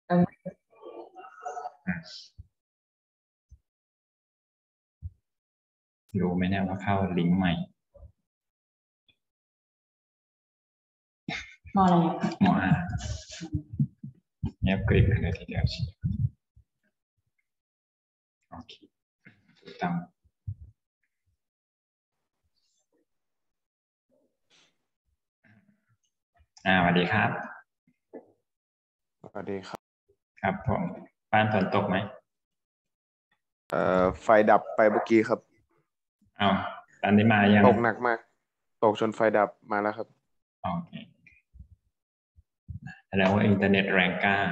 รู้ไหมเนี่ยว่าเข้าลิงก์ใหม่มอะไรม.5เงียบกริบเลยทีเดียวชีโอเคถูกต้องสวัสดีครับสวัสดีครับครับผมบ้านฝนตกไหมไฟดับไปเมื่อกี้ครับตอนนี้มายังตกหนักมากตกจนไฟดับมาแล้วครับโอเคแสดงว่าอินเทอร์เน็ตแรงกล้า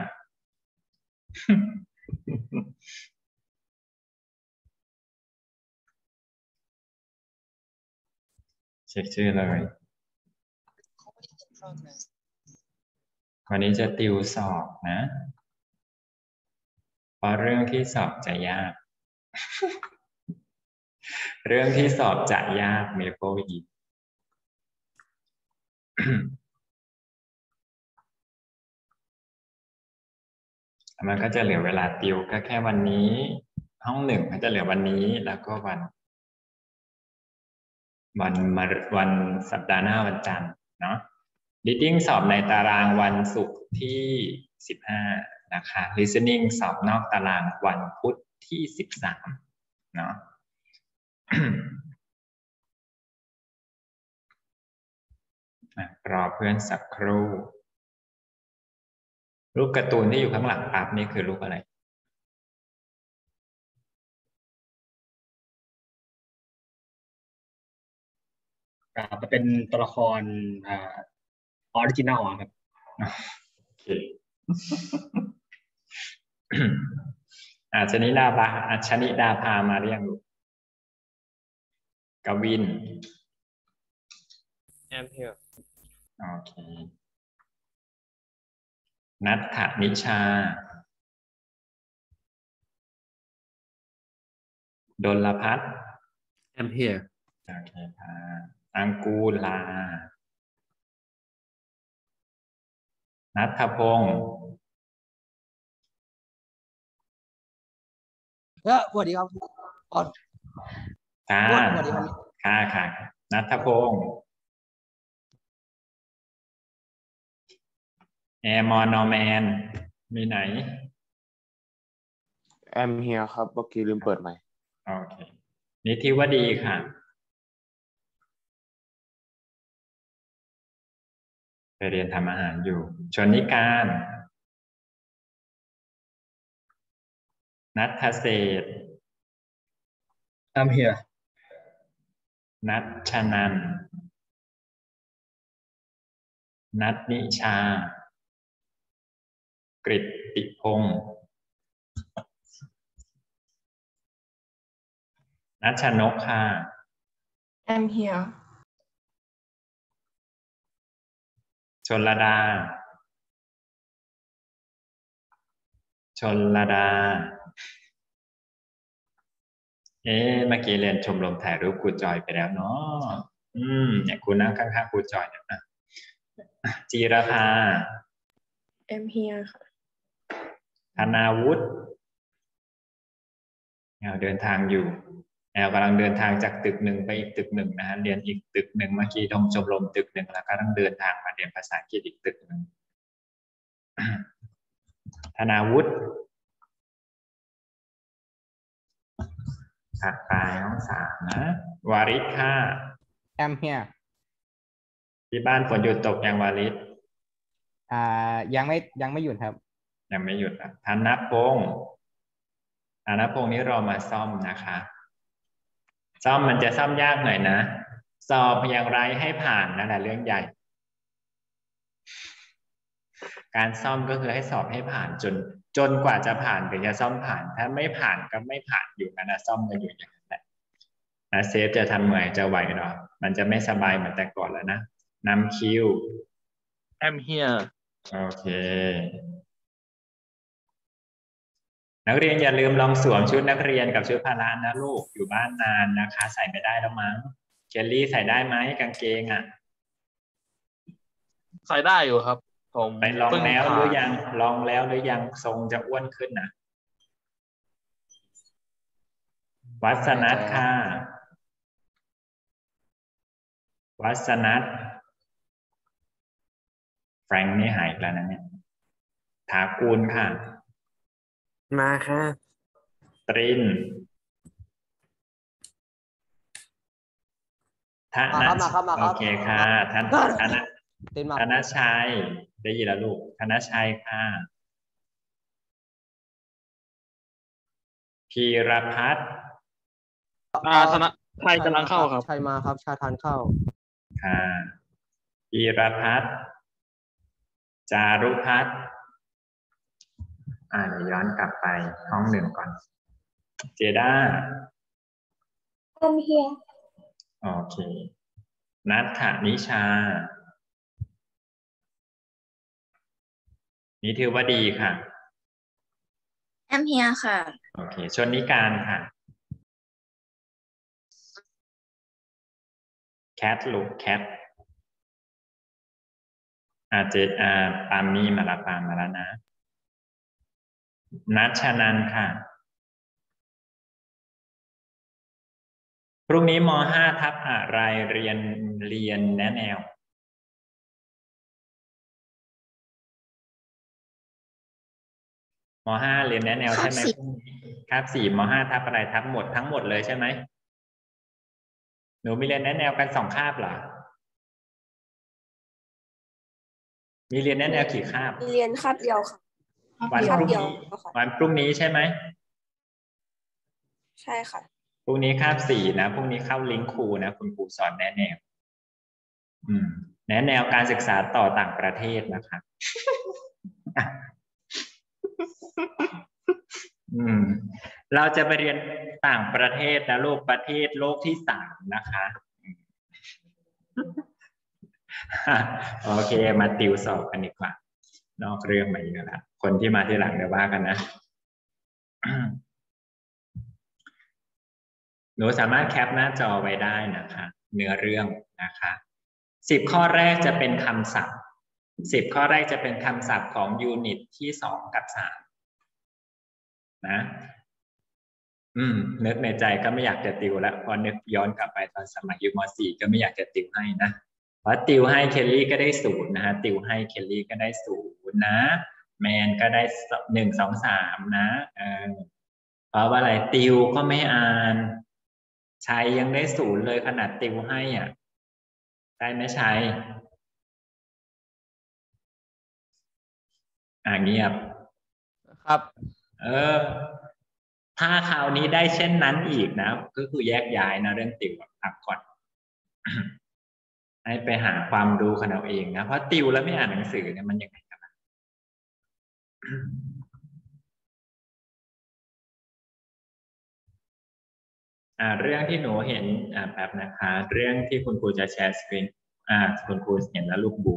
เช็คชื่อเลยวันนี้จะติวสอบนะเพราะเรื่องที่สอบจะยาก เรื่องที่สอบจะยากเมโกอีก มันก็จะเหลือเวลาติวก็แค่วันนี้ห้อง1ก็จะเหลือวันนี้แล้วก็วันสัปดาห์หน้าวันจันทร์เนาะ reading สอบในตารางวันศุกร์ที่15นะคะ listening สอบนอกตารางวันพุธที่13เนาะ รอเพื่อนสักครู่รูปการ์ตูนที่อยู่ข้างหลังปั๊บนี่คือรูปอะไรจะเป็นตัวละครออริจินัลครับโอเคชนิดาพามาเรียงลูกกวิน I'm here โอเคนัทธนิชาดลพัฒน์ I'm here โอเคค่ะอังกูลานัทพงศ์สวัสดีครับค่ะสวัสดีครับค่ะนัทพงศ์แอร์มอนอแมนมีไหนแอมเฮียครับเมื่อกี้ลืมเปิดใหม่โอเคนิธิวดีค่ะไปเรียนทำอาหารอยู่ชนิการนัทเศรษฐ์ I'm here นัทชนันนัทนิชากฤตติพงศ์นัชนกค่ะ I'm here ชลดาเมื่อกี้เรียนชมรมถ่ายรูปครูจอยไปแล้วเนาะเนี่ยครูนั่งข้างๆครูจอยนะจีรภา I'm here ค่ะธนาวุฒิเดินทางอยู่กำลังเดินทางจากตึกหนึ่งไปอีกตึกหนึ่งนะฮะเรียนอีกตึกหนึ่งเมื่อกี้ชมรมตึกหนึ่งแล้วก็ต้องเดินทางมาเรียนภาษาอังกฤษอีกตึกหนึ่งธนาวุฒิถัดไปห้อง3นะวาริศค่ะ I'm here ที่บ้านฝนหยุดตกยังวาริศยังไม่หยุดครับยังไม่หยุดธนพงศ์นี่รอมาซ่อมนะคะซ่อมมันจะซ่อมยากหน่อยนะสอบอย่างไรให้ผ่านนั่นแหละเรื่องใหญ่การซ่อมก็คือให้สอบให้ผ่านจนกว่าจะผ่านถึงจะซ่อมผ่านถ้าไม่ผ่านก็ไม่ผ่านอยู่นั่นนะซ่อมกันอยู่อย่างนั้นแหละเซฟจะทำไงจะไหวหรอมันจะไม่สบายเหมือนแต่ก่อนแล้วนะนำคิว I'm here โอเคนักเรียนอย่าลืมลองสวมชุดนักเรียนกับชุดพละนะลูกอยู่บ้านนานนะคะใส่ไม่ได้แล้วมั้งเคลลี่ใส่ได้ไหมกางเกงใส่ได้อยู่ครับผมไปลองเพิ่งแล้วหผ่ารือน ยังลองแล้วหรือยังทรงจะอ้วนขึ้นนะวัสนัทค่ะวัสนัทแฟรงค์นี่หายอีกแล้วนะเนี่ยถากูลค่ะมาค่ะตรินธนมาครับโอเคค่ะธนตินมาธนชัยได้ยินแล้วลูกธนชัยค่ะพีรพัฒน์ธนชัยกำลังเข้าครับชัยมาครับ ชาทานเข้าค่ะพีรพัฒน์จารุพัฒน์เดี๋ยวย้อนกลับไปห้องหนึ่งก่อน เจด้า I'm here โอเคนัทธนิชานิธิวดีค่ะ I'm here ค่ะโอเคชนนิการค่ะแคทลูกแคทเจปามมี่มาละปามมาแล้วนะนัชชนันค่ะพรุ่งนี้ม.5 ทับอะไรเรียนแนะแนวม.5 เรียนแนะแนวใช่ไหมคาบ 4ม.5 ทับอะไรทับหมดทั้งหมดเลยใช่ไหมหนูมีเรียนแนะแนวกัน2 คาบเหรอมีเรียนแนะแนวกี่คาบเรียนคาบเดียวค่ะวันพรุ่งเดียวนี้ค่ะวันพรุ่งนี้ใช่ไหมใช่ค่ะพรุ่งนี้คาบ 4นะพรุ่งนี้เข้าลิงก์ครูนะคุณครูสอนแนะแนวแนะแนวการศึกษาต่อต่างประเทศนะคะเราจะไปเรียนต่างประเทศนะลูกประเทศโลกที่ 3นะคะโอเคมาติวสอบกันดีกว่านอกเรื่องมาอีกแล้วคนที่มาที่หลังเดี๋ยวว่ากันนะหนูสามารถแคปหน้าจอไว้ได้นะคะเนื้อเรื่องนะคะ10 ข้อแรกจะเป็นคำศัพท์10 ข้อแรกจะเป็นคำศัพท์ของยูนิตที่2กับ3นะนึกในใจก็ไม่อยากจะติวแล้วพอนึกย้อนกลับไปตอนสมัยอยู่ม.4 ก็ไม่อยากจะติวให้นะเพราะติวให้เคลลี่ก็ได้0นะฮะติวให้เคลลี่ก็ได้0นะแมนก็ได้1 2 3นะเพราะว่าอะไรติวก็ไม่อ่านชัยยังได้0เลยขนาดติวให้ได้ไหมชัยเงียบครับถ้าคราวนี้ได้เช่นนั้นอีกนะก็คือแยกย้ายนะเรื่องติวพักก่อน ให้ไปหาความรู้กันเอาเองนะเพราะติวแล้วไม่อ่านหนังสือเนี่ยมันยังไงกันล่ะ เรื่องที่หนูเห็นแบบนะคะเรื่องที่คุณครูจะแชร์สกรีนคุณครูเห็นแล้วลูกบู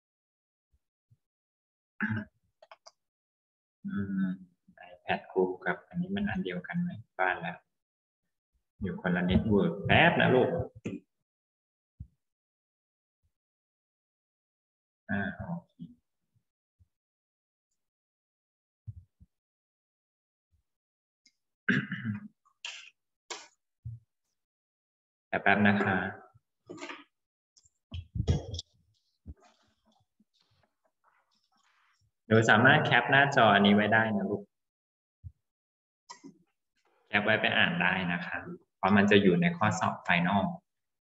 iPad ครูกับอันนี้มันอันเดียวกันไหมบ้านแล้วอยู่คนละเน็ตเวิร์กแป๊บนะลูกโอเคแป๊บนะคะหนูสามารถแคปหน้าจออันนี้ไว้ได้นะลูกแคปไว้ไปอ่านได้นะคะเพราะมันจะอยู่ในข้อสอบไฟนอล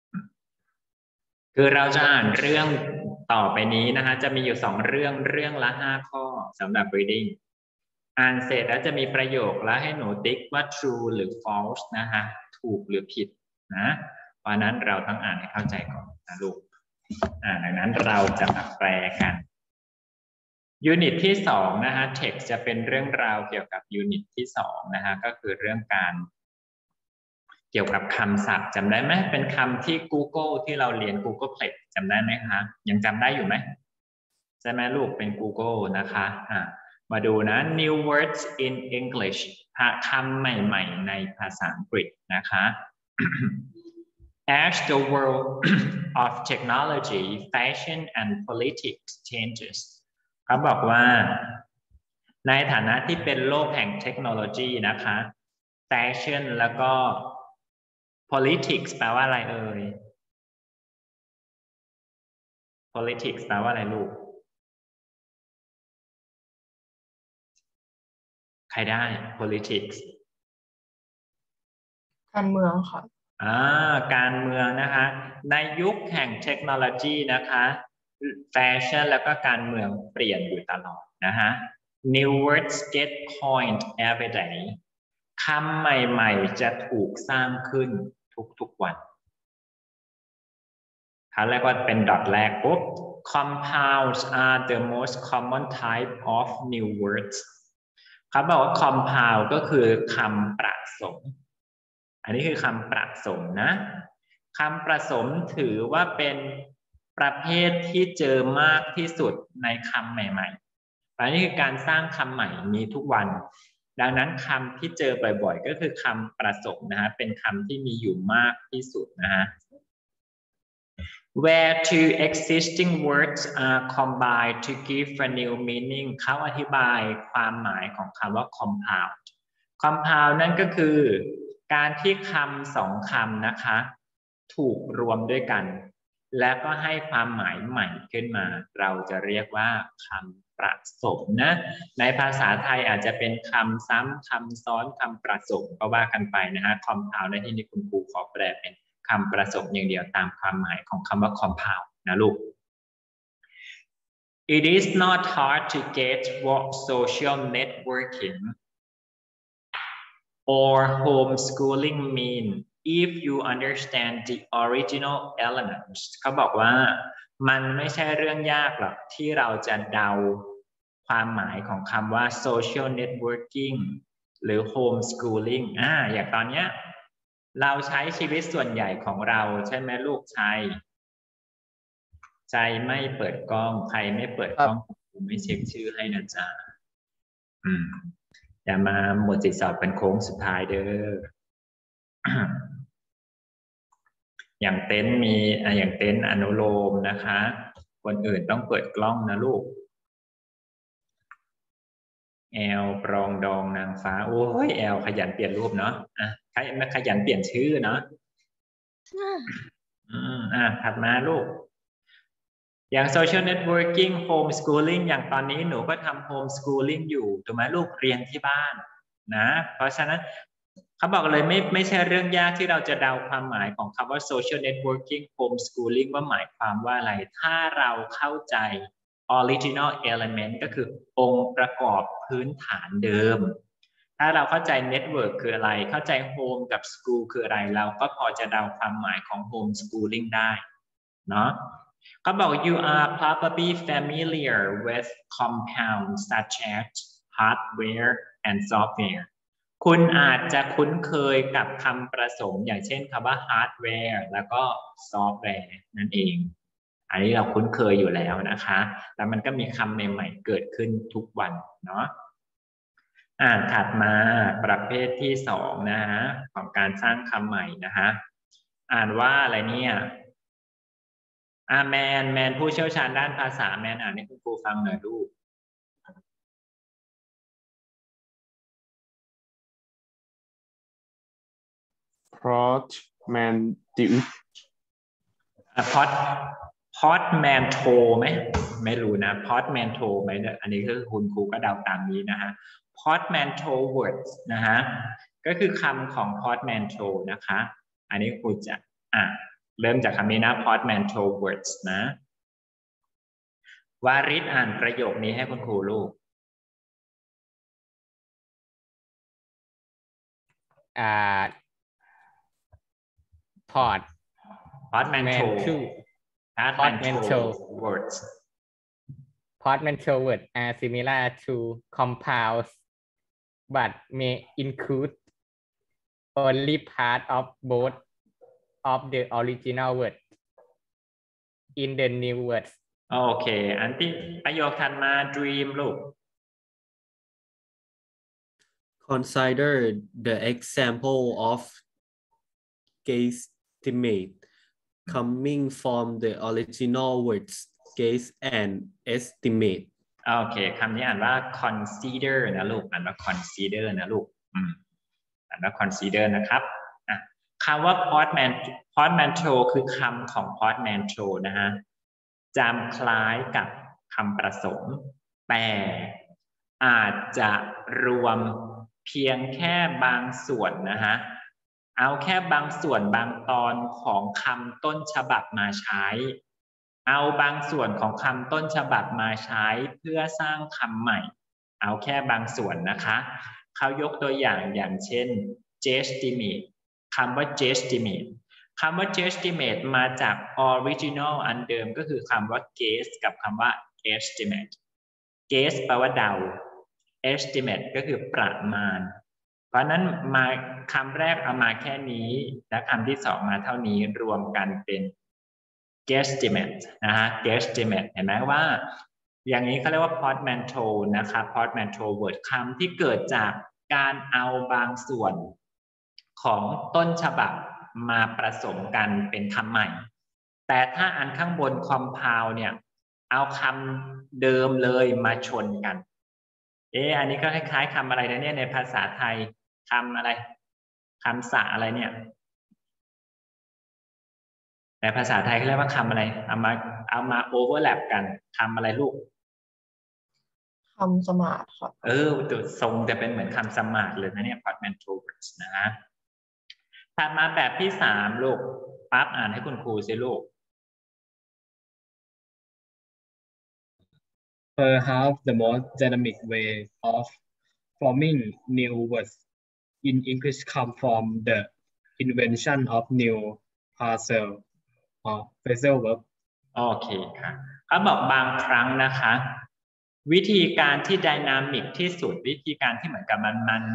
คือเราจะอ่านเรื่องต่อไปนี้นะคะจะมีอยู่2 เรื่องละ5 ข้อสำหรับ reading อ่านเสร็จแล้วจะมีประโยคแล้วให้หนูติ๊กว่า true หรือ false นะคะถูกหรือผิดนะเพราะนั้นเราต้องอ่านให้เข้าใจก่อนนะลูกดังนั้นเราจะมาแปลกันยูนิตที่2นะฮะ text จะเป็นเรื่องราวเกี่ยวกับยูนิตที่2นะฮะก็คือเรื่องการเกี่ยวกับคำศัพท์จำได้ไหมเป็นคำที่ Google ที่เราเรียน Google Plex จำได้ไหมคะยังจำได้อยู่ไหมใช่ไหมลูกเป็น Google นะคะมาดูนะ new words in English คำใหม่ๆในภาษาอังกฤษนะคะ As the world of technology, fashion and politics changes, เขาบอกว่าในฐานะที่เป็นโลกแห่งเทคโนโลยีนะคะ fashion แล้วก็ politics แปลว่าอะไรเอ่ย politics แปลว่าอะไรลูกใครได้ politics การเมืองค่ะการเมืองนะคะในยุคแห่งเทคโนโลยีนะคะแฟชั่นแล้วก็การเมืองเปลี่ยนอยู่ตลอดนะคะ New words get coined every day คำใหม่ๆจะถูกสร้างขึ้นทุกๆวันเขาเรียกว่าเป็นดอทแรกปุ๊บ compounds are the most common type of new words เขาบอกว่า compound ก็คือคำประสมอันนี้คือคำประสมนะคำประสมถือว่าเป็นประเภทที่เจอมากที่สุดในคำใหม่ๆอันนี้คือการสร้างคำใหม่มีทุกวันดังนั้นคำที่เจอบ่อยๆก็คือคำประสมนะฮะเป็นคำที่มีอยู่มากที่สุดนะฮะ where two existing words are combined to give a new meaning เขาอธิบายความหมายของคำว่า compound compound นั่นก็คือการที่คำสองคำนะคะถูกรวมด้วยกันและก็ให้ความหมายใหม่ขึ้นมาเราจะเรียกว่าคำประสมนะในภาษาไทยอาจจะเป็นคำซ้ำคำซ้อนคำประสมก็ว่ากันไปนะฮะ compound ในที่นี้คุณครูขอแปลเป็นคำประสมอย่างเดียวตามความหมายของคำว่า compound นะลูก It is not hard to get what social networking or homeschooling mean if you understand the original elements เขาบอกว่ามันไม่ใช่เรื่องยากหรอกที่เราจะเดาความหมายของคำว่า social networking หรือ homeschooling อย่างตอนเนี้ยเราใช้ชีวิตส่วนใหญ่ของเราใช่ไหมลูกชัยใจไม่เปิดกล้องใครไม่เปิดกล้องผมไม่เช็คชื่อให้นะจ๊ะอย่ามาหมดสิทธิสอบเป็นโค้งสุดท้ายเด้อ อย่างเต็นท์มีอย่างเต็นท์อนุโลมนะคะคนอื่นต้องเปิดกล้องนะลูกแอลปรองดองนางฟ้าโอ้ยแอลขยันเปลี่ยนรูปเนาะใครไม่ขยันเปลี่ยนชื่อเนาะถัดมาลูกอย่าง social networking homeschooling อย่างตอนนี้หนูก็ทำ homeschooling อยู่ถูกไหมลูกเรียนที่บ้านนะเพราะฉะนั้นเขาบอกเลยไม่ใช่เรื่องยากที่เราจะเดาความหมายของคำว่า social networking homeschooling ว่าหมายความว่าอะไรถ้าเราเข้าใจ original element ก็คือองค์ประกอบพื้นฐานเดิมถ้าเราเข้าใจ network คืออะไรเข้าใจ home กับ school คืออะไรเราก็พอจะเดาความหมายของ homeschooling ได้เนาะเขาบอก you are probably familiar with compounds such as hardware and software คุณอาจจะคุ้นเคยกับคำประสมอย่างเช่นคำว่า hardware แล้วก็ software นั่นเองอันนี้เราคุ้นเคยอยู่แล้วนะคะแล้วมันก็มีคำใหม่ๆเกิดขึ้นทุกวันเนาะถัดมาประเภทที่สองนะฮะของการสร้างคำใหม่นะฮะอ่านว่าอะไรเนี่ยแมนผู้เชี่ยวชาญด้านภาษาแมนอ่านให้คุณครูฟังหน่อยลูกportmanteau ไหมไม่รู้นะ portmanteau ไหมอันนี้คือคุณครูก็เดาตามนี้นะฮะ portmanteau words นะฮะก็คือคำของ portmanteau นะคะอันนี้ครูจะเริ่มจากคำนี้นะ portmanteau words นะวาริศอ่านประโยคนี้ให้คุณครูลูกportmanteau words are similar to compounds but may include only part of both of the original word in the new words โอเคอันที่ประโยคถัดมา dream ลูก Consider the example of guesstimate coming from the original words guess and estimate โอเคคำนี้อ่านว่า consider นะลูกอ่านว่า consider นะลูกอ่านว่า consider นะครับคำว่า portmanteau คือคำของ portmanteau นะฮะจำคล้ายกับคำประสงค์แต่อาจจะรวมเพียงแค่บางส่วนนะฮะเอาแค่บางส่วนบางตอนของคำต้นฉบับมาใช้เอาบางส่วนของคำต้นฉบับมาใช้เพื่อสร้างคำใหม่เอาแค่บางส่วนนะคะเขายกตัวอย่างเช่น guesstimate คำว่า guesstimate คำว่า guesstimate มาจาก original อันเดิมก็คือคำว่า guess กับคำว่า estimate guess แปลว่าเดา estimate ก็คือประมาณเพราะนั้นมาคำแรกเอามาแค่นี้และคำที่สองมาเท่านี้รวมกันเป็น guesstimate นะฮะ guesstimate เห็นไหมว่าอย่างนี้เขาเรียกว่า portmanteau นะครับ portmanteau word คำที่เกิดจากการเอาบางส่วนของต้นฉบับมาผสมกันเป็นคำใหม่แต่ถ้าอันข้างบน compound เนี่ยเอาคำเดิมเลยมาชนกันอันนี้ก็คล้ายๆคำอะไรนะเนี่ยในภาษาไทยคำอะไรคำสระอะไรเนี่ยในภาษาไทยเขาเรียกว่าคำอะไรเอามา overlap กันคำอะไรลูกคำสมาร์ทครับตัวทรงจะเป็นเหมือนคำสมาร์ทเลยนะเนี่ย portmanteau words นะฮะถัดมาแบบที่สามลูกปั๊บอ่านให้คุณครูสิลูก Perhaps the most dynamic way of forming new words in English come from the invention of new phrasal or phrasal verbs โอเคค่ะเขาบอกบางครั้งนะคะวิธีการที่ไดนามิกที่สุดวิธีการที่เหมือนกับ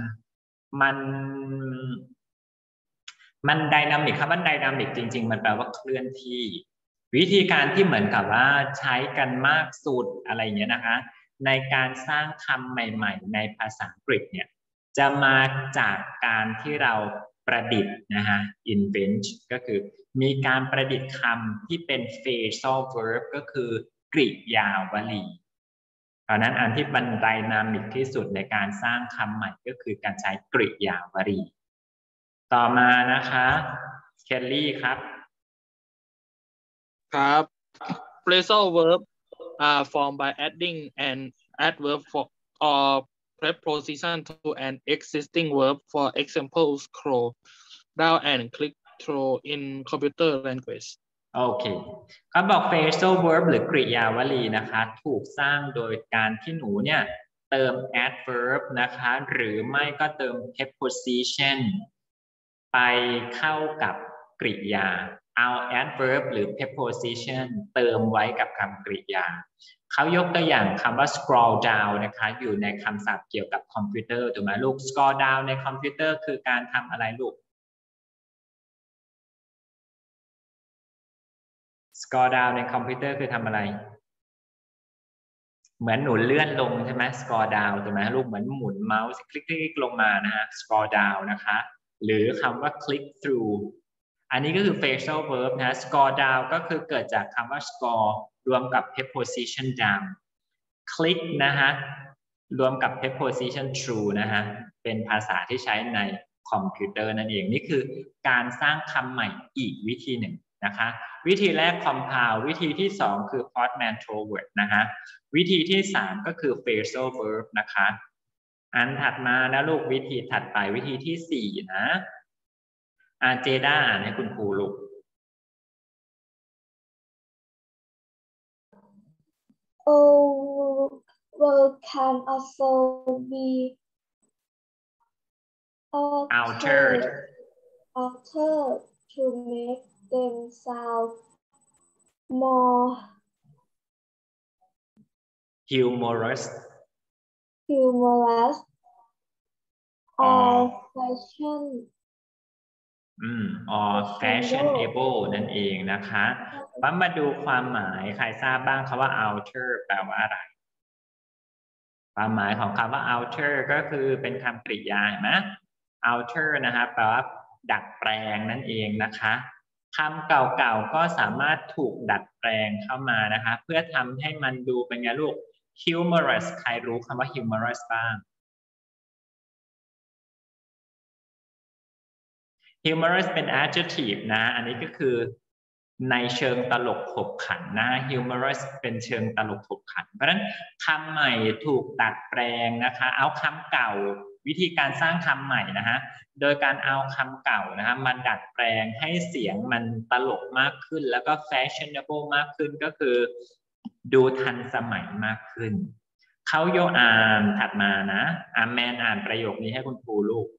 มันไดนามิกคำว่าไดนามิกจริงๆมันแปลว่าเคลื่อนที่วิธีการที่เหมือนกับว่าใช้กันมากสุดอะไรอย่างเงี้ยนะคะในการสร้างคำใหม่ๆในภาษาอังกฤษเนี่ยจะมาจากการที่เราประดิษฐ์นะฮะ invent ก็คือมีการประดิษฐ์คำที่เป็น phrasal verb ก็คือกริยาวลีเพราะนั้นอันที่มันไดนามิกที่สุดในการสร้างคำใหม่ก็คือการใช้กริยาวลีต่อมานะคะเคลลี่ครับครับ phrasal verb are formed by adding an adverb or preposition to an existing verb. For example, scroll down and click through in computer language. โอเคเขาบอก phrasal verb หรือกริยาวลีนะคะถูกสร้างโดยการที่หนูเนี่ยเติม adverb นะคะหรือไม่ก็เติม preposition ไปเข้ากับกริยาเอา adverb หรือ preposition เติมไว้กับคำกริยาเขายกตัวอย่างคำว่า scroll down นะคะอยู่ในคำศัพท์เกี่ยวกับคอมพิวเตอร์ถูกไหมลูก scroll down ในคอมพิวเตอร์คือการทำอะไรลูก scroll down ในคอมพิวเตอร์คือทำอะไรเหมือนหนูเลื่อนลงใช่ไหม scroll down ถูกไหมลูกเหมือนหมุนเมาส์คลิกลงมานะฮะ scroll down นะคะหรือคำว่า click through อันนี้ก็คือ phrasal verb นะ scroll down ก็คือเกิดจากคำว่า scroll รวมกับ preposition down click นะฮะรวมกับ preposition through นะฮะเป็นภาษาที่ใช้ในคอมพิวเตอร์นั่นเองนี่คือการสร้างคำใหม่อีกวิธีหนึ่งนะคะวิธีแรก compound วิธีที่สองคือ portmanteau word นะฮะวิธีที่สามก็คือ phrasal verb นะคะอันถัดมานะลูกวิธีถัดไปวิธีที่สี่นะเจด้าอ่านให้คุณครูลูก verb can also be altered to make them sound more humorous or fashionable นั่นเองนะคะมาดูความหมายใครทราบบ้างคำว่า alter แปลว่าอะไรความหมายของคำว่า alter ก็คือเป็นคำกริยาเห็นไหม alter นะคะแปลว่าดัดแปลงนั่นเองนะคะคำเก่าๆก็สามารถถูกดัดแปลงเข้ามานะคะเพื่อทำให้มันดูเป็นไงลูก humorous ใครรู้คำว่า humorous บ้าง humorous เป็น adjective นะ อันนี้ก็คือในเชิงตลกขบขันนะ humorous เป็นเชิงตลกขบขันเพราะฉะนั้นคำใหม่ถูกดัดแปลงนะคะเอาคำเก่าวิธีการสร้างคำใหม่นะฮะโดยการเอาคำเก่านะฮะมาดัดแปลงให้เสียงมันตลกมากขึ้นแล้วก็ fashionable มากขึ้นก็คือดูทันสมัยมากขึ้นเขาโยอ่านถัดมานะแมนอ่านประโยคนี้ให้คุณครูลูก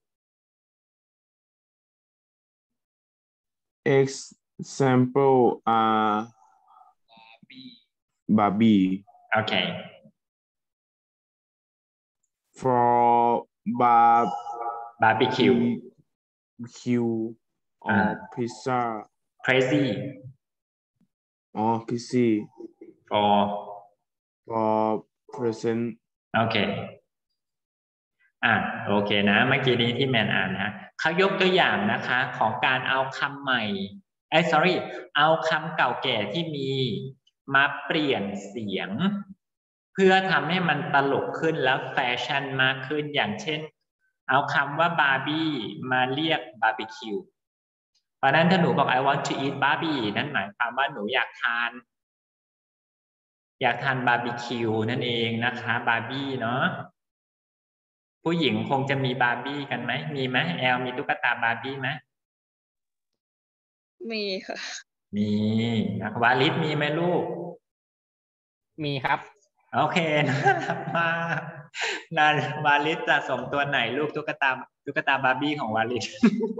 Example are Barbie. Okay. For barbecue or pizza. Crazy. Or PC. For present. Okay. โอเคนะเมื่อกี้นี้ที่แมนอ่านนะเขายกตัวอย่างนะคะของการเอาคำใหม่sorry เอาคำเก่าแก่ที่มีมาเปลี่ยนเสียงเพื่อทำให้มันตลกขึ้นแล้วแฟชั่นมากขึ้นอย่างเช่นเอาคำว่าบาร์บี้มาเรียกบาร์บีคิวเพราะนั้นถ้าหนูบอก I want to eat Barbie นั่นหมายความว่าหนูอยากทานบาร์บีคิวนั่นเองนะคะบาร์บี้เนาะผู้หญิงคงจะมีบาร์บี้กันไหมมีไหมแอลมีตุ๊กตาบาร์บี้ไหมมีค่ะมีนักวาลิศมีไหมลูกมีครับโอเคน่ารักมากนั่นวาลิศสะสมตัวไหนลูกตุ๊กตาบาร์บี้ของวาลิศ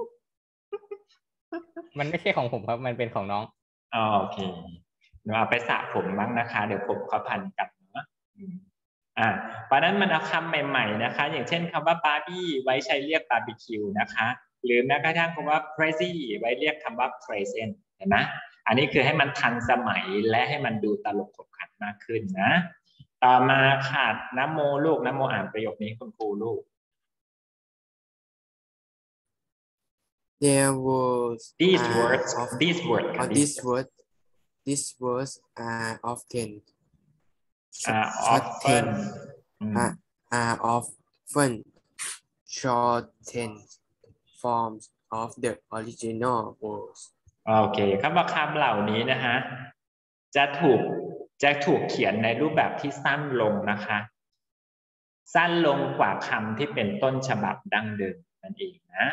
มันไม่ใช่ของผมครับมันเป็นของน้องโอเคหนูเอาไปสระผมบ้างนะคะเดี๋ยวผมเขาพันกันเนาะเพราะนั้นมันเอาคำใหม่ๆนะคะอย่างเช่นคำว่าบาร์บี้ไว้ใช้เรียกบาร์บีคิวนะคะหรือแม้กระทั่งคำว่า crazy ไว้เรียกคำว่า present เห็นไหมอันนี้คือให้มันทันสมัยและให้มันดูตลกขบขันมากขึ้นนะต่อมาค่ะน้ำโมลูกน้ำโมอ่านประโยคนี้คุณครูลูก There was these words are often shortened forms of the original words โอเคคำว่าคำเหล่านี้นะฮะจะถูกเขียนในรูปแบบที่สั้นลงนะคะสั้นลงกว่าคำที่เป็นต้นฉบับดั้งเดิมนั่นเองนะ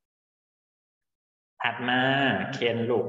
ถัดมาเคนลูก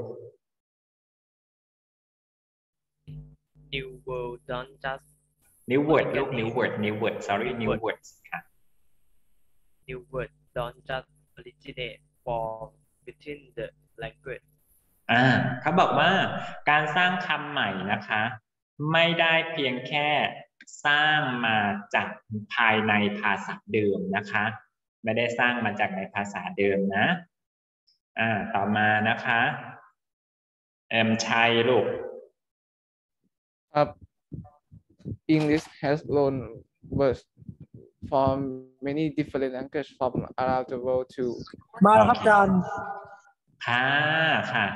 New word don't just New word ลูก New word sorry New words ค่ะ New word don't just originate from within the language เขาบอกว่าการสร้างคำใหม่นะคะไม่ได้เพียงแค่สร้างมาจากภายในภาษาเดิมนะคะไม่ได้สร้างมาจากในภาษาเดิมนะต่อมานะคะชัยลูกครับ English has loan words from many different languages from around the world too มาแล้วครับอาจารย์ค่ะ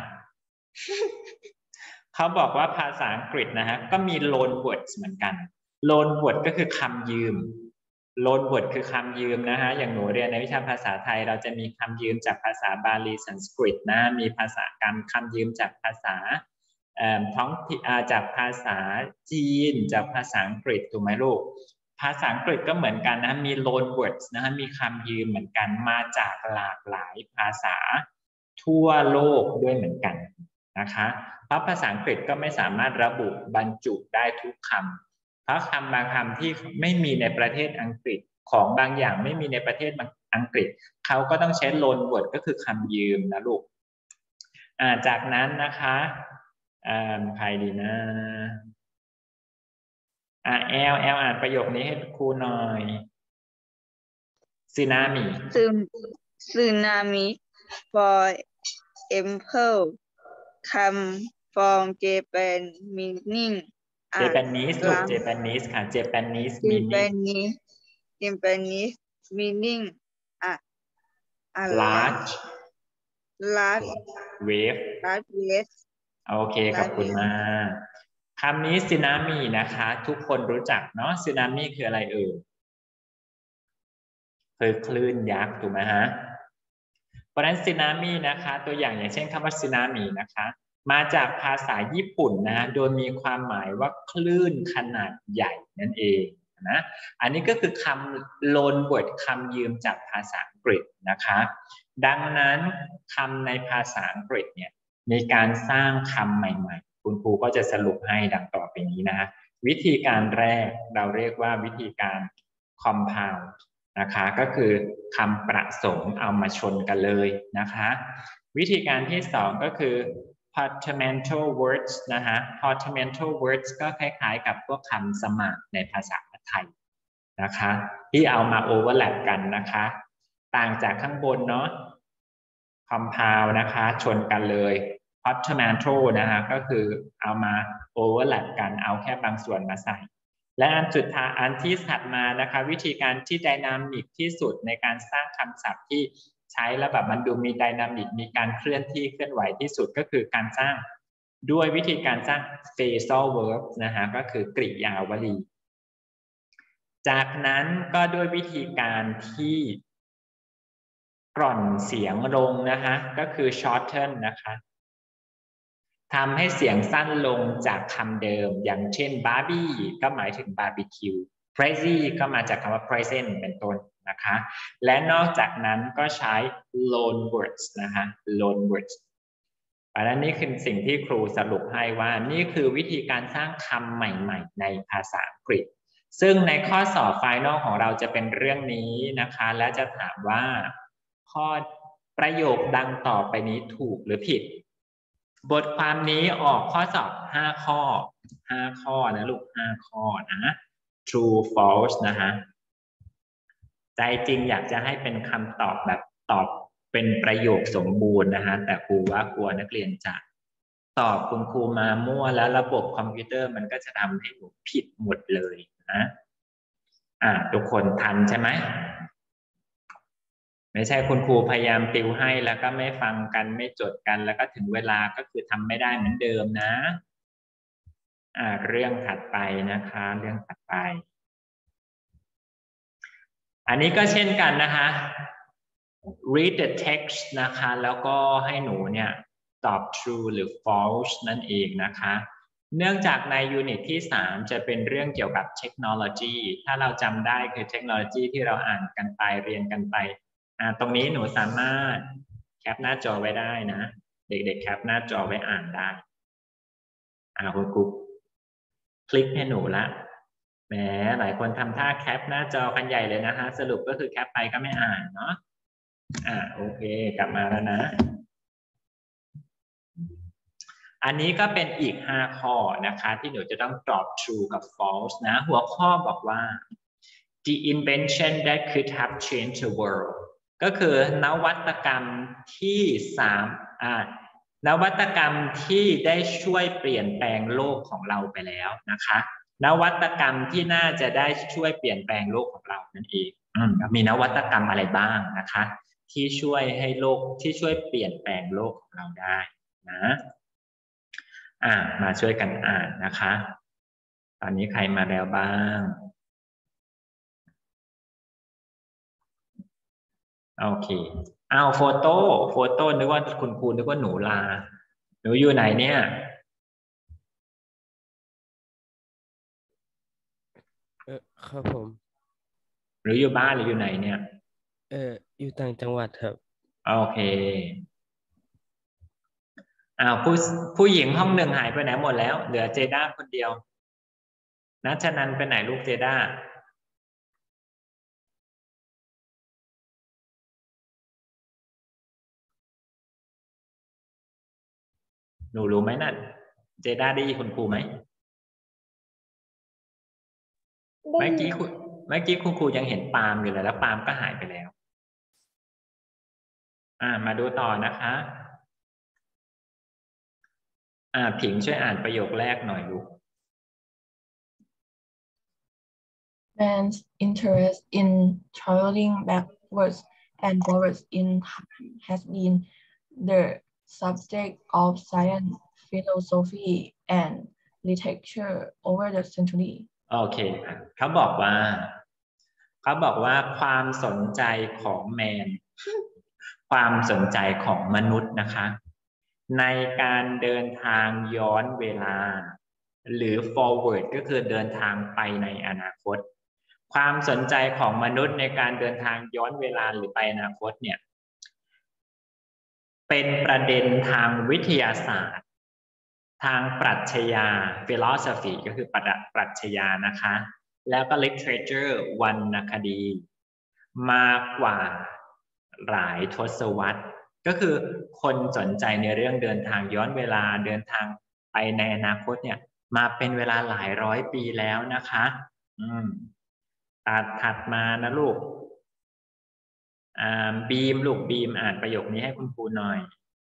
เขาบอกว่าภาษาอังกฤษนะฮะก็มี loan words เหมือนกัน loan word ก็คือคำยืม loan word คือคำยืมนะฮะอย่างหนูเรียนในวิชาภาษาไทยเราจะมีคำยืมจากภาษาบาลีสันสกฤตนะมีภาษาคำยืมจากภาษาท้องถิ่นจากภาษาจีนจากภาษาอังกฤษถูกไหมลูกภาษาอังกฤษก็เหมือนกันนะมี loan words นะฮะมีคำยืมเหมือนกันมาจากหลากหลายภาษาทั่วโลกด้วยเหมือนกันนะคะเพราะภาษาอังกฤษก็ไม่สามารถระบุบรรจุได้ทุกคำเพราะคำบางคำที่ไม่มีในประเทศอังกฤษของบางอย่างไม่มีในประเทศอังกฤษเขาก็ต้องใช้ loan word ก็คือคำยืมนะลูกจากนั้นนะคะใครดีนะแอลอ่านประโยคนี้ให้ครูหน่อยสึนามิ for example come from Japan meaning Japanese ลูก Japanese ค่ะ Japanese meaning large wave โอเคขอบคุณมากคำนี้สึนามินะคะทุกคนรู้จักเนาะสึนามิคืออะไรคือคลื่นยักษ์ถูกไหมฮะเพราะฉะนั้นสึนามินะคะตัวอย่างเช่นคำว่าสึนามินะคะมาจากภาษาญี่ปุ่นนะโดยมีความหมายว่าคลื่นขนาดใหญ่นั่นเองนะอันนี้ก็คือคำ loan word คำยืมจากภาษาอังกฤษนะคะดังนั้นคำในภาษาอังกฤษเนี่ยมีการสร้างคำใหม่ๆคุณครูก็จะสรุปให้ดังต่อไปนี้นะวิธีการแรกเราเรียกว่าวิธีการ compound นะคะก็คือคำประสงค์เอามาชนกันเลยนะคะวิธีการที่สองก็คือ portmanteau words นะคะ portmanteau words ก็คล้ายๆกับพวกคำสมานในภาษาไทยนะคะที่เอามา overlap กันนะคะต่างจากข้างบนเนาะ compound นะคะชนกันเลย portmanteau นะคะก็คือเอามา overlap กันเอาแค่บางส่วนมาใส่และอันสุดท้ายอันที่ถัดมานะคะวิธีการที่ไดนามิกที่สุดในการสร้างคำศัพท์ที่ใช้แล้วแบบมันดูมีไดนามิกมีการเคลื่อนที่เคลื่อนไหวที่สุดก็คือการสร้างด้วยวิธีการสร้าง phrasal verb นะคะก็คือกริยาวลีจากนั้นก็ด้วยวิธีการที่กร่อนเสียงลงนะคะก็คือ shorten นะคะทำให้เสียงสั้นลงจากคำเดิมอย่างเช่น Barbie ก็หมายถึง barbecue crazy ก็มาจากคำว่า present เป็นต้นนะคะและนอกจากนั้นก็ใช้ loan words นะคะ loan words เพราะฉะนั้นนี่คือสิ่งที่ครูสรุปให้ว่านี่คือวิธีการสร้างคำใหม่ๆในภาษาอังกฤษซึ่งในข้อสอบ final ของเราจะเป็นเรื่องนี้นะคะและจะถามว่าข้อประโยคดังต่อไปนี้ถูกหรือผิดบทความนี้ออกข้อสอบ5ข้อนะลูก5ข้อนะ true false นะคะใจจริงอยากจะให้เป็นคำตอบแบบตอบเป็นประโยคสมบูรณ์นะคะแต่ครูว่ากลัวนักเรียนจะตอบคุณครูมามั่วแล้วระบบคอมพิวเตอร์มันก็จะทำให้หนูผิดหมดเลยนะทุกคนทันใช่ไหมไม่ใช่คุณครูพยายามติวให้แล้วก็ไม่ฟังกันไม่จดกันแล้วก็ถึงเวลาก็คือทำไม่ได้เหมือนเดิมนะเรื่องถัดไปนะคะเรื่องถัดไปอันนี้ก็เช่นกันนะคะ read the text นะคะแล้วก็ให้หนูเนี่ยตอบ true หรือ false นั่นเองนะคะเนื่องจากในยูนิตที่3จะเป็นเรื่องเกี่ยวกับเทคโนโลยีถ้าเราจำได้คือเทคโนโลยีที่เราอ่านกันไปเรียนกันไปตรงนี้หนูสามารถแคปหน้าจอไว้ได้นะเด็กๆแคปหน้าจอไว้อ่านได้คุณครูคลิกให้หนูละแหมหลายคนทำท่าแคปหน้าจอกันใหญ่เลยนะคะสรุปก็คือแคปไปก็ไม่อ่านเนาะโอเคกลับมาแล้วนะอันนี้ก็เป็นอีก5ข้อนะคะที่หนูจะต้องตอบ true กับ false นะหัวข้อบอกว่า the invention that could have changed the world ก็คือนวัตกรรมที่นวัตกรรมที่ได้ช่วยเปลี่ยนแปลงโลกของเราไปแล้วนะคะนวัตกรรมที่น่าจะได้ช่วยเปลี่ยนแปลงโลกของเรานั่นเองมีนวัตกรรมอะไรบ้างนะคะที่ช่วยให้โลกที่ช่วยเปลี่ยนแปลงโลกของเราได้นะมาช่วยกันอ่านนะคะตอนนี้ใครมาแล้วบ้างโอเคโฟโต้นึกว่าคุณครูนึกว่าหนูลาหนูอยู่ไหนเนี่ยครับผมหรืออยู่บ้านหรืออยู่ไหนเนี่ยอยู่ต่างจังหวัดครับโอเคผู้หญิงห้องหนึ่งหายไปไหนหมดแล้วเหลือเจด้าคนเดียวนัชนันไปไหนลูกเจด้าหนูรู้ไหมนั่นเจด้าได้ยินคุณครูไหมเมื่อกี้คุณครูยังเห็นปาล์มอยู่เลยแล้วปาล์มก็หายไปแล้วมาดูต่อนะคะผิงช่วยอ่านประโยคแรกหน่อยลูก Man's interest in traveling backwards and forwards in time has been the subject of science, philosophy, and literature over the century โอเคครับเขาบอกว่าความสนใจของแมน ความสนใจของมนุษย์นะคะในการเดินทางย้อนเวลาหรือ forward ก็คือเดินทางไปในอนาคตความสนใจของมนุษย์ในการเดินทางย้อนเวลาหรือไปอนาคตเนี่ยเป็นประเด็นทางวิทยาศาสตร์ทางปรัชญา philosophy ก็คือปรัชญานะคะแล้วก็ literature วรรณคดีมากกว่าหลายทศวรรษก็คือคนสนใจในเรื่องเดินทางย้อนเวลาเดินทางไปในอนาคตเนี่ยมาเป็นเวลาหลายร้อยปีแล้วนะคะถัดมานะลูกบีมลูกบีมอ่านประโยคนี้ให้คุณครูหน่อย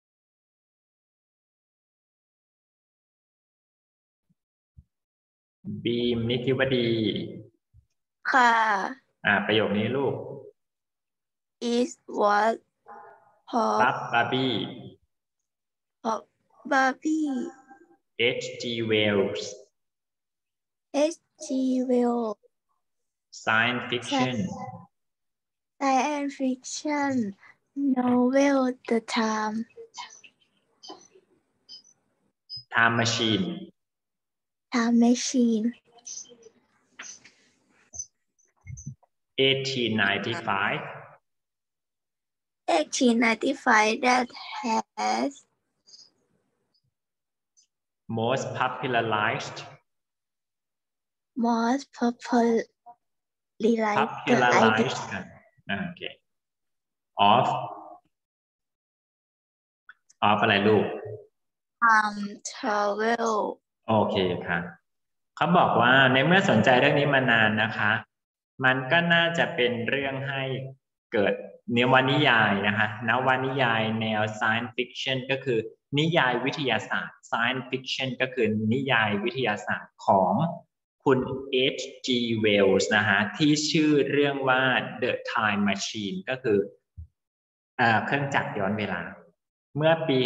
บีมนิติวดีค่ะประโยคนี้ลูก is what บับบี้ H.G. Wells science fiction novel the time machine 1895 that has most popularized okay of อะไรลูก travel โอเคค่ะเขาบอกว่าในเมื่อสนใจเรื่องนี้มานานนะคะมันก็น่าจะเป็นเรื่องให้เกิดนวนิยายนะคะนวนิยายแนว science fiction ก็คือนิยายวิทยาศาสตร์ science fiction ก็คือนิยายวิทยาศาสตร์ของคุณ H.G. Wells นะคะที่ชื่อเรื่องว่า The Time Machine ก็คือเครื่องจักรย้อนเวลาเมื่อปี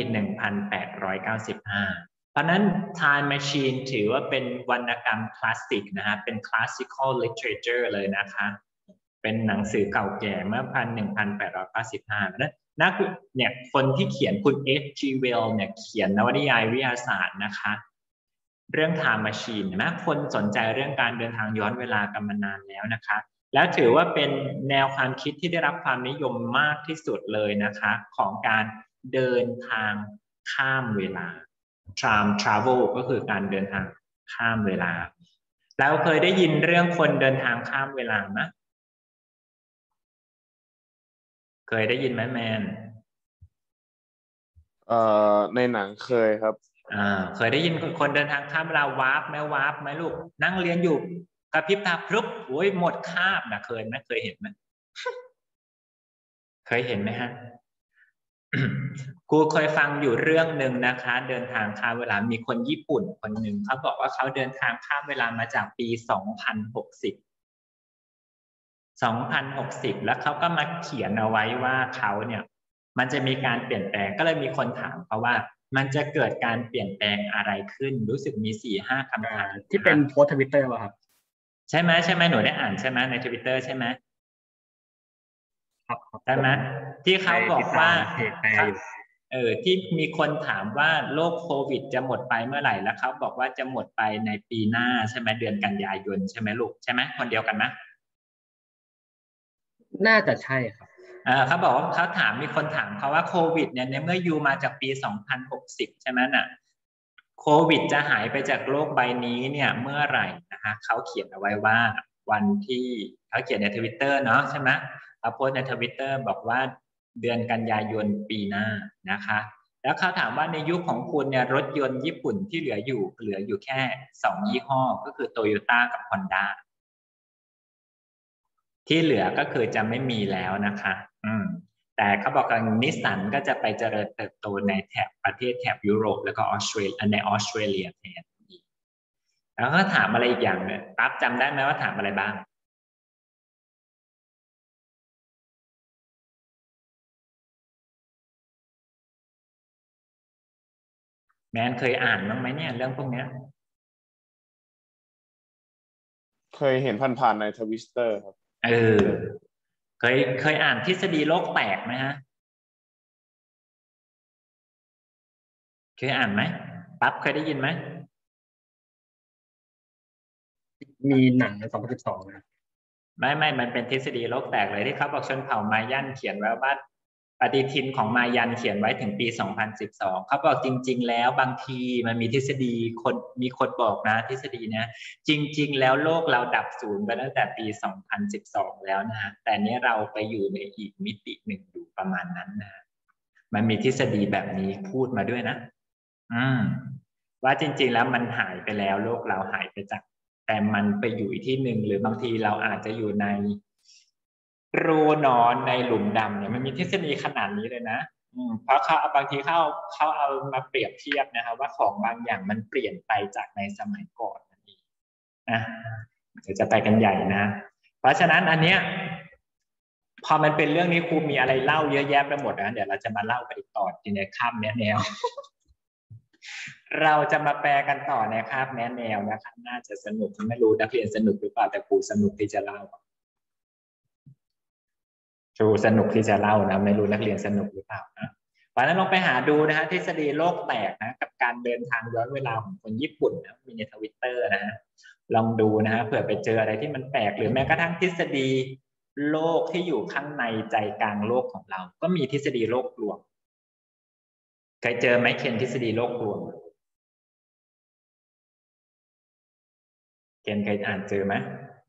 1895 เพราะนั้น Time Machine ถือว่าเป็นวรรณกรรมคลาสสิกนะฮะเป็น classical literature เลยนะคะเป็นหนังสือเก่าแก่เมื่อ 1895 นะเนี่ยคนที่เขียนคุณ H.G. Wells เนี่ยเขียนนวนิยายวิทยาศาสตร์นะคะเรื่อง Time Machine นะคนสนใจเรื่องการเดินทางย้อนเวลากันมานานแล้วนะคะแล้วถือว่าเป็นแนวความคิดที่ได้รับความนิยมมากที่สุดเลยนะคะของการเดินทางข้ามเวลา time travel ก็คือการเดินทางข้ามเวลาเราเคยได้ยินเรื่องคนเดินทางข้ามเวลาไหมเคยได้ยินไหมแมนในหนังเคยครับเคยได้ยินคนเดินทางข้ามเวลาวาร์ปไหมลูกนั่งเรียนอยู่กระพริบตาพรึบโอ้ยหมดคาบนะเคยไหมเคยเห็นไหมเคยเห็นไหมฮะ ครูเคยฟังอยู่เรื่องหนึ่งนะคะเดินทางข้ามเวลามีคนญี่ปุ่นคนหนึ่งเขาบอกว่าเขาเดินทางข้ามเวลามาจากปี 2060 แล้วเขาก็มาเขียนเอาไว้ว่าเขาเนี่ยมันจะมีการเปลี่ยนแปลงก็เลยมีคนถามเขาว่ามันจะเกิดการเปลี่ยนแปลงอะไรขึ้นรู้สึกมี 4-5 คำถามที่เป็นโพสต์ Twitter ป่ะครับใช่ไหมหนูได้อ่านใช่ไหมใน Twitter ใช่ไหมใช่ไหมที่เขาบอกว่าที่มีคนถามว่าโรคโควิดจะหมดไปเมื่อไหร่แล้วเขาบอกว่าจะหมดไปในปีหน้าใช่ไหมเดือนกันยายนใช่ไหมลูกใช่ไหมคนเดียวกันไหมน่าจะใช่ครับเขาบอกว่าเขาถามมีคนถามเขาว่าโควิดเนี่ยเมื่อยูมาจากปี 2060 ใช่ไหมน่ะโควิดจะหายไปจากโลกใบนี้เนี่ยเมื่อไหร่นะคะเขาเขียนเอาไว้ว่าวันที่เขาเขียนใน Twitter เนาะใช่ไหมเขาโพสต์ใน Twitter บอกว่าเดือนกันยายนปีหน้านะคะแล้วเขาถามว่าในยุคของคุณเนี่ยรถยนต์ญี่ปุ่นที่เหลืออยู่แค่2ยี่ห้อก็คือ Toyota กับ Honda ที่เหลือก็คือจะไม่มีแล้วนะคะแต่เขาบอกว่านิสสันก็จะไปเจริญเติบโตในประเทศแถบยุโรปแล้วก็ในออสเตรเลียแทนแล้วก็ถามอะไรอีกอย่างเนี่ยปั๊บจำได้ไหมว่าถามอะไรบ้างแมนเคยอ่านบ้างไหมเนี่ยเรื่องพวกนี้เคยเห็นผ่านๆในทวิสเตอร์ครับเคยอ่านทฤษฎีโลกแตกไหมฮะเคยอ่านไหมปั๊บเคยได้ยินไหมมีหนังใน2012นะไม่มันเป็นทฤษฎีโลกแตกเลยที่เขาบอกชนเผ่ามายันเขียนไว้ว่าปฏิทินของมายันเขียนไว้ถึงปี2012เขาบอกจริงๆแล้วบางทีมันมีทฤษฎีมีคนบอกนะทฤษฎีนะจริงๆแล้วโลกเราดับศูนย์ไปตั้งแต่ปี2012แล้วนะแต่นี้เราไปอยู่ในอีกมิติหนึ่งอยู่ประมาณนั้นนะมันมีทฤษฎีแบบนี้พูดมาด้วยนะว่าจริงๆแล้วมันหายไปแล้วโลกเราหายไปจากแต่มันไปอยู่อีกที่หนึ่งหรือบางทีเราอาจจะอยู่ในรูนอนในหลุมดำเนี่ยมันมีทฤษฎีขนาดนี้เลยนะเพราะบางทีเขาเอามาเปรียบเทียบนะครับว่าของบางอย่างมันเปลี่ยนไปจากในสมัยก่อนนั่นเองเดี๋ยวจะไปกันใหญ่นะเพราะฉะนั้นอันเนี้ยพอมันเป็นเรื่องนี้ครูมีอะไรเล่าเยอะแยะไปหมดนะเดี๋ยวเราจะมาเล่าไปต่อในคาบแนวเราจะมาแปลกันต่อในคาบแนวนะครับน่าจะสนุกไม่รู้นักเรียนสนุกหรือเปล่าแต่ครูสนุกที่จะเล่าครูสนุกที่จะเล่านะไม่รู้นักเรียนสนุกหรือเปล่านะเพราะฉะนั้นลองไปหาดูนะฮะทฤษฎีโลกแตกนะกับการเดินทางย้อนเวลาของคนญี่ปุ่นนะมีใน Twitter นะฮะลองดูนะฮะเผื่อไปเจออะไรที่มันแปลกหรือแม้กระทั่งทฤษฎีโลกที่อยู่ข้างในใจกลางโลกของเราก็มีทฤษฎีโลกลวงเคยเจอไหมเคนทฤษฎีโลกลวงเคนเคยอ่านเจอไหม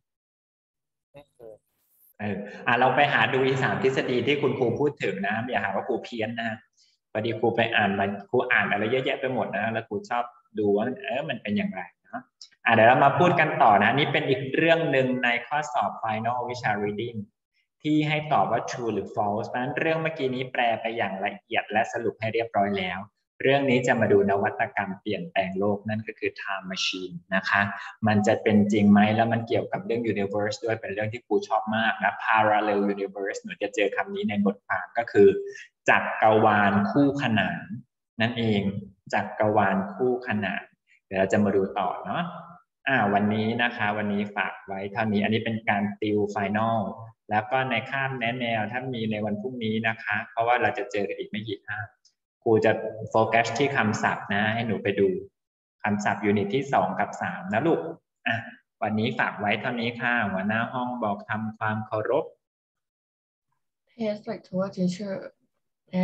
เราไปหาดูอีก3ทฤษฎีที่คุณครูพูดถึงนะอย่าหาว่าครูเพี้ยนนะพอดีครูไปอ่านมาครูอ่านอะไรเยอะแยะไปหมดนะแล้วครูชอบดูว่ามันเป็นอย่างไรนะเดี๋ยวเรามาพูดกันต่อนะนี่เป็นอีกเรื่องหนึ่งในข้อสอบ Final วิชา Reading ที่ให้ตอบว่า true หรือ false เพราะฉะนั้นเรื่องเมื่อกี้นี้แปลไปอย่างละเอียดและสรุปให้เรียบร้อยแล้วเรื่องนี้จะมาดูนวัตกรรมเปลี่ยนแปลงโลกนั่นก็คือ time machine นะคะมันจะเป็นจริงไหมแล้วมันเกี่ยวกับเรื่อง universe ด้วยเป็นเรื่องที่ครูชอบมากนะ parallel universe หนูจะเจอคำนี้ในบทความก็คือจักรวาลคู่ขนานนั่นเองจักรวาลคู่ขนานเดี๋ยวเราจะมาดูต่อเนาะวันนี้นะคะวันนี้ฝากไว้เท่านี้อันนี้เป็นการติว final แล้วก็ในคาบแนวถ้ามีในวันพรุ่งนี้นะคะเพราะว่าเราจะเจอกันอีกไม่กี่คาบครูจะโฟกัสที่คำศัพท์นะให้หนูไปดูคำศัพท์ยูนิตที่2กับ3นะลูกวันนี้ฝากไว้เท่านี้ค่ะหัวหน้าห้องบอกทำความเคารพ Yes, like to a teacher.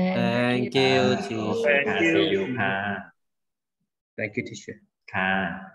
Thank you, teacher. See you ค่ะ Thank you teacher ค่ะ